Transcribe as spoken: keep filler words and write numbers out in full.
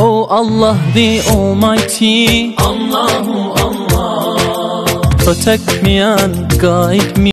Oh Allah the Almighty, Allahu Allah, protect me and guide me.